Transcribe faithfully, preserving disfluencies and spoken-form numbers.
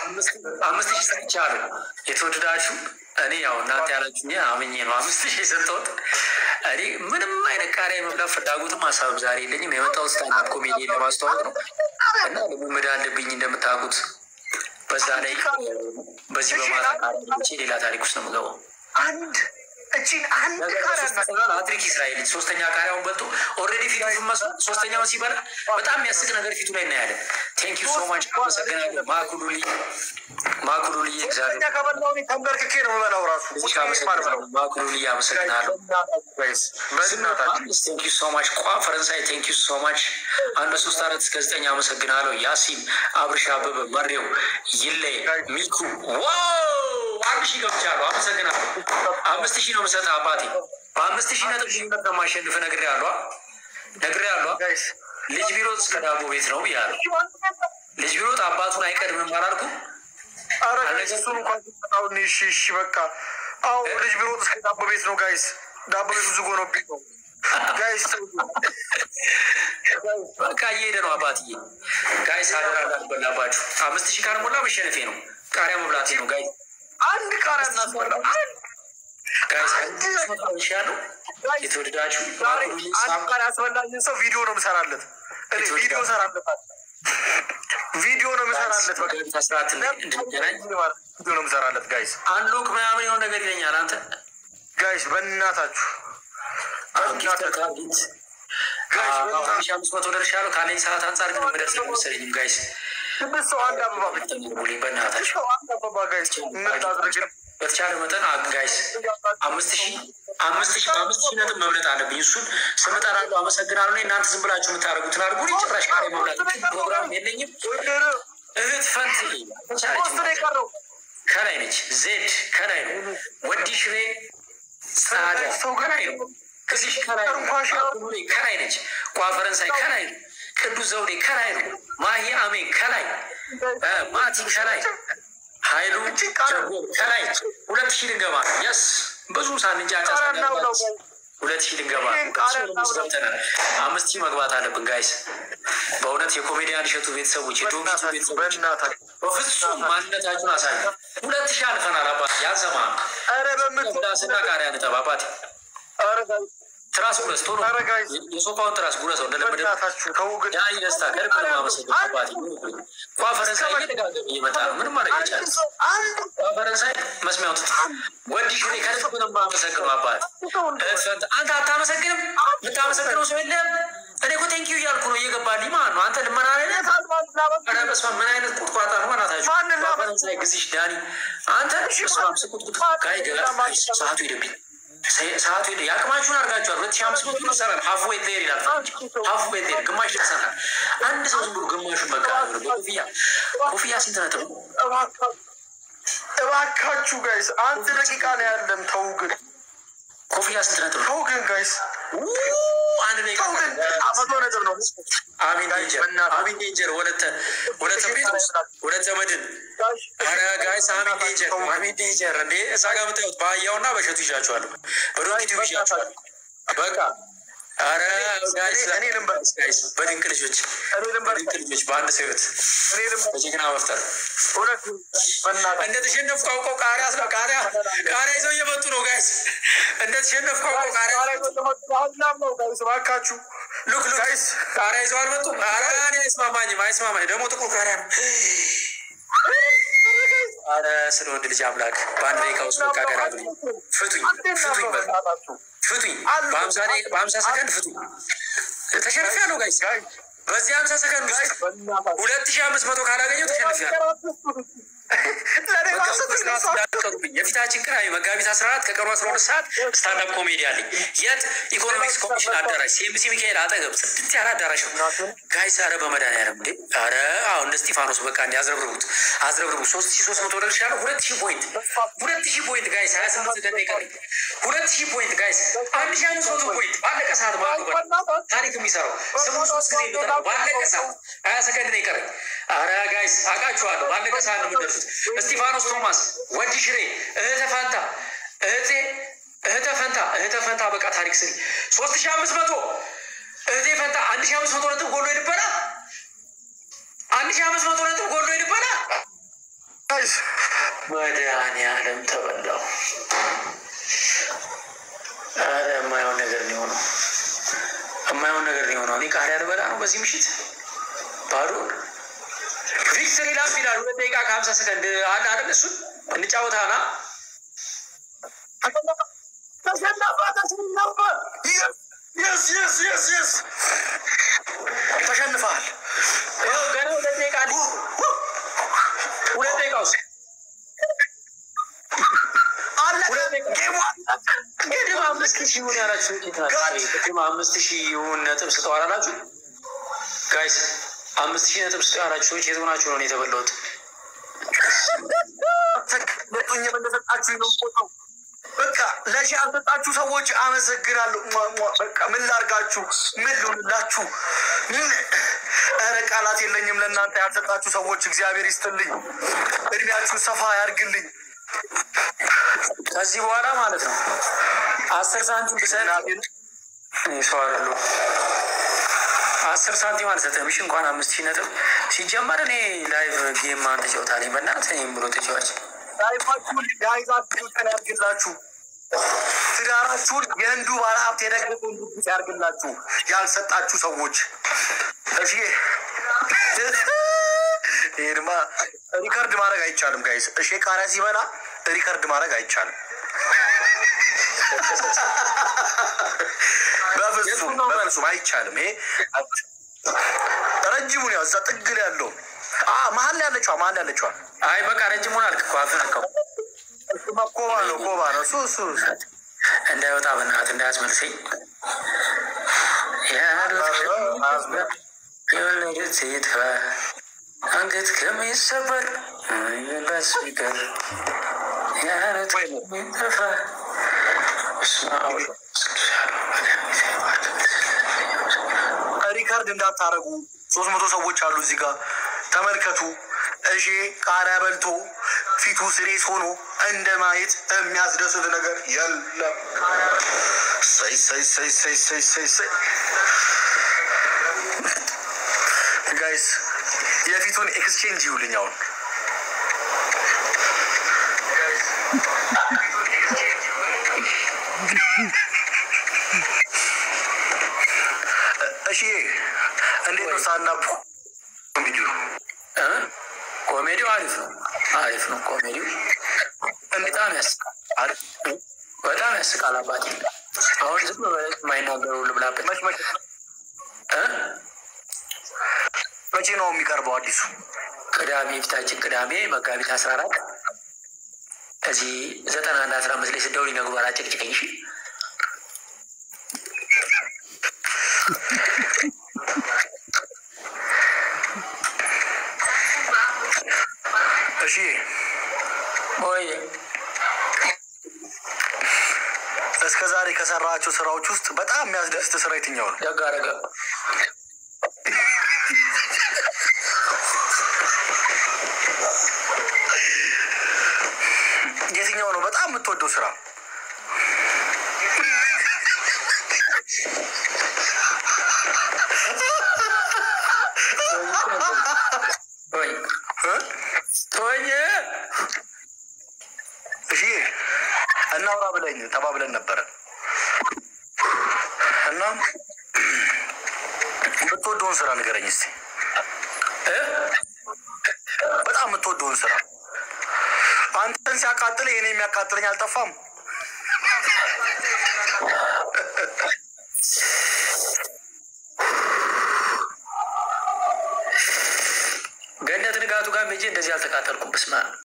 አምስት ሺህ ሰጥቻለሁ። የተወደዳችሁ እኔ ያው እናንተ ያላችሁ አምኜ ነው አምስት ሺህ የሰጠሁት። እኔ ምንም አይነት ቃሪያ የመብላት ፍላጎትም ሀሳብ ዛሬ የለኝም። የመጣው ስታንዳፕ ኮሜዲ ለማስተዋወቅ ነው እና ልምምድ አለብኝ እንደምታውቁት። በዛ ላይ በዚህ በማታ ቃሪያ ሌላ ታሪክ ውስጥ ነው የምገባው። አንድ እቺን አንድ ቃሪያ አትሪክ እስራኤል ሶስተኛ ቃሪያውን በልቶ ኦልሬዲ ፊቱ ፍመሱ ሶስተኛውን ሲበላ በጣም የሚያስቅ ነገር ፊቱ ላይ እናያለን። ቴንክ ዩ ሶ ማች አመሰግናለሁ። ማኩሉሊ ማኩሉሊ እግዚአብሔር ከበላው ተንበርክኬ ነው የምበላው ራሱ ማኩሉሊ አመሰግናለሁ። ቴንክ ዩ ሶ ማች ቋ ፈረንሳይ ቴንክ ዩ ሶ ማች አንድ ሶስት አራት እስከ ዘጠኝ አመሰግናለሁ። ያሲን አብርሻ አበበ መሬው ይለይ ሚልኩ ዋው አንድ ሺህ ገብቻለሁ። አመሰግናለሁ። አምስት ሺህ ነው የምሰጥህ አባቴ። በአምስት ሺህ ነጥብ ልዩነት ነው የማሸንፍ ነግሬሃለሁ ነግሬሃለሁ። ልጅ ቢሮጥ እስከ ዳቦ ቤት ነው ብያለሁ። ልጅ ቢሮጥ አባቱን አይቀድምም አላልኩም? ኧረ እሱን እንኳን አሁን እሺ እሺ በቃ አዎ ልጅ ቢሮጥ እስከ ዳቦ ቤት ነው ጋይስ። ዳቦ ቤቱ ዝጎ ነው ቢሆን ጋይስ በቃ እየሄደ ነው አባትዬ። ጋይስ አደራ እንዳትበላባችሁ። አምስት ሺህ ካልሞላ መሸነፌ ነው። ቃሪያ መብላቴ ነው ጋይስ። አንድ ቃሪያ እናስበላ ጋይስ ይሻለው የተወደዳችሁ አንድ ቃሪያ አስበላኝ ሰው ቪዲዮ ነው የምሰራለት። እኔ ቪዲዮ ሰራለት ቪዲዮ ነው የምሰራለት። በቃ ተስራት እንድንገናኝ ቪዲዮ ነው የምሰራለት ጋይስ። አንሎክ ምናምን የሆነ ነገር ይለኛል አንተ ጋይስ በእናታችሁ ታርጌት ጋይስ አምስት መቶ ደርሻለሁ። ካለኝ ሰዓት አንጻር ግን መድረስ ነው መሰለኝ ጋይስ። ስድስት ሰው አንድ አበባ ብትጠሙልኝ በእናታችሁ አንድ አበባ ጋይስ እናድርግ በተቻለ መጠን ጋይስ አምስት ሺህ አምስት ሺህ አምስት ሺህ ነጥብ መብለጥ አለብኝ። እሱን ስም እጠራለሁ። አመሰግናለሁ። እናንተ ዝም ብላችሁ የምታደርጉትን አድርጉ። ጭራሽ ቃሪ መብላት ፕሮግራም የለኝም። እህት ፈንት ከላይ ነች። ዜድ ከላይ ነው። ወዲ ሽሬ ጻዳ ሰው ከላይ ነው። ከዚህ ከላይ ከላይ ነች። ቋ ፈረንሳይ ከላይ ነው። ቅዱስ ዘውዴ ከላይ ነው። ማሂ አሜን ከላይ ማቲ ከላይ ኃይሉ ከላይ ሁለት ሺህ ልንገባ የስ ብዙ ሳንጃጫ ሁለት ሺህ ልንገባ ገብተናል። አምስት ሺህ መግባት አለብን ጋይስ። በእውነት የኮሜዲያን እሸቱ ቤተሰቦች የዶሚቱ ቤተሰቦች በፍጹም ማንነታችሁን አሳዩ። ሁለት ሺህ አልፈናል አባት ያዘማ ዳስና ቃሪያ ንጠብ አባቴ ትራስ ጉረስ ቶሎ የሶፋውን ትራስ ጉረሰው እንደለመደታችሁ ዳኒ ደስታ ከልብ ነው የማመሰግነው አባቴ። ቋ ፈረንሳይ እየደጋገመ እየመጣ ነው። ምንም ማድረግ አይቻልም። ቋ ፈረንሳይ መስሚያው ትት ወዲ ሽኔ ከልብ ነው የማመሰግነው አባቴ። አንተ አታመሰግንም? የምታመሰግነው ሰው የለም። እኔ እኮ ቴንኪዩ እያልኩ ነው እየገባልኝ ማለት ነው። አንተ ልመና አይነት በስመ ምን አይነት ቁጥቋጣ ነው ናታችሁ። ቋ ፈረንሳይ ግዚሽ ዳኒ አንተ ስማም ስቁጥቁጥ ጋይ ገላ ሰዓቱ ሄደብኝ ሰዓቱ ሄደ። ያቅማችሁን አድርጋችኋል። ሁለት ሺህ አምስት መቶ ነው ሰራን ሀፍ ዌይ ዜር ይላል። ሀፍ ዌይ ዜር ግማሽ ደርሰናል። አንድ ሰው ዝም ብሎ ግማሹን በቃ ኮፍያ ኮፍያ ስንት ነጥብ? እባካችሁ ጋይስ አንድ ደቂቃ ነው ያለን። ተው ግን ኮፍያ ስንት ነጥብ? ተው ግን ጋይስ አንድ ደቂቃ መቶ ነጥብ ነው። አሚን ዴንጀር አሚን ዴንጀር ወለተ ወለተ ጴጥሮስ ወለተ መድን አረ ጋይስ አሚን ዴንጀር አሚን ዴንጀር እንዴ እዛ ጋር የምታዩት በአህያውና በሸቱ ይሻችኋለሁ። በዶንኪቱ ይሻችኋለሁ። በቃ አረ ጋይስ እኔ ልምበር ጋይስ በድንቅ ልጆች እኔ ልምበር ድንቅ ልጆች በአንድ ሰውት እኔ ልምበር በጀግና መፍጠር ሁለት እንደተሸነፍኩ አውቀው ቃሪያ ስለ ቃሪያ ቃሪያ ይዘው እየመጡ ነው ጋይስ። እንደተሸነፍኩ አውቀው ቃሪያ ነው ጋይስ እባካችሁ ሉክ ሉክ ጋይስ ቃሪያ ይዘው አልመጡም። አረ እኔ አይስማማኝም አይስማማኝ ደግሞ ጥቁር ቃሪያ ነው። አረ ስለ ወንድ ልጅ አምላክ በአንድ ደቂቃ ውስጥ በቃ ገራግኝ ፍቱኝ ፍቱኝ በቃ ፍቱኝ በሀምሳ በሀምሳ ሰከንድ ፍቱኝ። ተሸንፊያለሁ ጋይስ በዚህ ሀምሳ ሰከንድ ውስጥ ሁለት ሺህ አምስት መቶ ካላገኘው ተሸንፊያለሁ። የፊታችን ቅዳሜ መጋቢት አስራ አራት ከቀኑ አስራ ሁለት ሰዓት ስታንዳፕ ኮሜዲ አለኝ። የት ኢኮኖሚክስ ኮሚሽን አዳራሽ ሲኤምሲ ሚካኤል አጠገብ ጽድት ያለ አዳራሽ ነው ጋይስ። አረ በመድኃኒዓለም እንዴ አረ አሁን እንደ እስጢፋኖስ በቃ እንዲ አዝረብርቡት አዝረብርቡት። ሶስት ሺህ ሶስት መቶ ደርሻለሁ። ሁለት ሺህ ፖይንት ሁለት ሺህ ፖይንት ጋይስ ሀያ ስምንት ደቂቃ ይቀረኝ። ሁለት ሺህ ፖይንት ጋይስ አንድ ሺህ አምስት መቶ ፖይንት ባለቀ ሰዓት ማለት ታሪክ የሚሰራው ስሙ ሶስት ጊዜ ይመጣ ባለቀ ሰዓት ሀያ ሰከንድ ነው ይቀረኝ። አረ ጋይስ አውቃችኋለሁ ባለቀ ሰዓት ነው የምደርሱት። እስጢፋኖስ ቶማስ ወዲ ሽሬ እህተ ፈንታ እህቴ እህተ ፈንታ እህተ ፈንታ በቃ ታሪክ ስሪ ሶስት ሺህ አምስት መቶ እህቴ ፈንታ አንድ ሺህ አምስት መቶ ነጥብ ጎሎ ይልበላ አንድ ሺህ አምስት መቶ ነጥብ ጎሎ ይልበላ መድኃኒዓለም ተበላው። ኧረ የማይሆን ነገር ነው የሆነው፣ የማይሆን ነገር ነው የሆነው። እኔ ቃሪያ ልበላ ነው በዚህ ምሽት ባዶ። ቪክተሪ ላፕ ይላል ሁለት ደቂቃ ከሀምሳ ሰከንድ አለ አይደል? እሱን እንጫወታና ተሸንፈሃል። ገና ሁለት ደቂቃ አለ። ሁለት ደቂቃ ውስጥ ቅድም አምስት ሺህ ይሁን ያላችሁ ቅድም አምስት ሺህ ይሁን ነጥብ ስጠው አላላችሁ ጋይስ? አምስት ሺህ ነጥብ ስጠው ያላችሁ ሰዎች የት ሆናችሁ ነው የተበላሁት? ለጡኝ እንደሰጣችሁ ነው ቆጣው። በቃ ለሺ አልሰጣችሁ ሰዎች አመሰግናለሁ። በቃ ምን ላርጋችሁ? ምን ልሁንላችሁ? ኧረ ቃላት የለኝም ለእናንተ ያልሰጣችሁ ሰዎች። እግዚአብሔር ይስጥልኝ፣ እድሜያችሁ ሰፋ ያርግልኝ። ከዚህ በኋላ ማለት ነው አስር ሳንቲም ብሰጥ ሰው አይደለሁ። አስር ሳንቲም አልሰጠም። እሺ እንኳን አምስት ሺህ ነጥብ ሲጀመር እኔ ላይቭ ጌም ማን ተጫውታለኝ? በእናትህ እኔም ብሎ ተጫዋች ላይፋችሁን የያይዛችሁ ቀን ያርግላችሁ። ትዳራችሁን የህንዱ ባለሀብት የደገፈ እንድትስ ያርግላችሁ ያልሰጣችሁ ሰዎች። እሺ ይሄማ ሪከርድ ማድረግ አይቻልም ጋይስ። እሺ ቃሪያ ሲበላ ሪከርድ ማድረግ አይቻልም በፍጹም በፍጹም አይቻልም። ይሄ ረጅሙን ያው እዛ ጥግ ላይ ያለው መሀል ላይ ያለችዋ መሀል ላይ ያለችዋ አይ በቃ ረጅሙን አልክ እኮ አፍን አልከው። ኮባ ነው ኮባ ነው እሱ እሱ እንዳይወጣ በእናትህ እንዳያስመልሰኝ። የወለደት ይጥፋ አንገት ከሚሰበር በስቢቀር ያረት ሚጠፋ ሪካርድ እንዳታረጉ። ሶስት መቶ ሰዎች አሉ እዚህ ጋር ተመልከቱ። እሺ ቃሪያ በልቶ ፊቱ ስሬስ ሆኖ እንደ ማየት የሚያስደስት ነገር የለም። ሰይ ሰይ ሰይ ሰይ ሰይ ሰይ ሰይ ጋይስ የፊቱን ኤክስቼንጅ ይውልኝ አሁን። እሺ እንዴት ነው ሳናቡ ቪዲዮ? ኮሜዲው አሪፍ ነው፣ አሪፍ ነው ኮሜዲው። በጣም ያስቃል፣ በጣም ያስቃል። አባቴ አሁን ዝም ብለህ የማይናገሩ ልብላበት። መች መች መቼ ነው የሚቀርበው አዲሱ? ቅዳሜ፣ ፊታችን ቅዳሜ መጋቢት አስራ አራት እዚህ ዘጠና አንድ አስራ አምስት ላይ ስደውል ይነግሯል። አጭቅጭቀኝ እሺ። እሺ ወይ እስከ ዛሬ ከሰራቸው ስራዎች ውስጥ በጣም የሚያስደስት ስራ የትኛው ነው? ደጋ ደጋ የትኛው ነው በጣም የምትወደው ስራ? እሺ እናውራ ብለኝ ተባብለን ነበረ እና የምትወደውን ስራ ንገረኝ እስኪ። በጣም የምትወደውን ስራ አንተን ሲያቃጥል የኔ የሚያቃጥለኝ አልጠፋም። ገነት ንጋቱ ጋር ሜጄ እንደዚህ አልተቃጠልኩም። በስመ አብ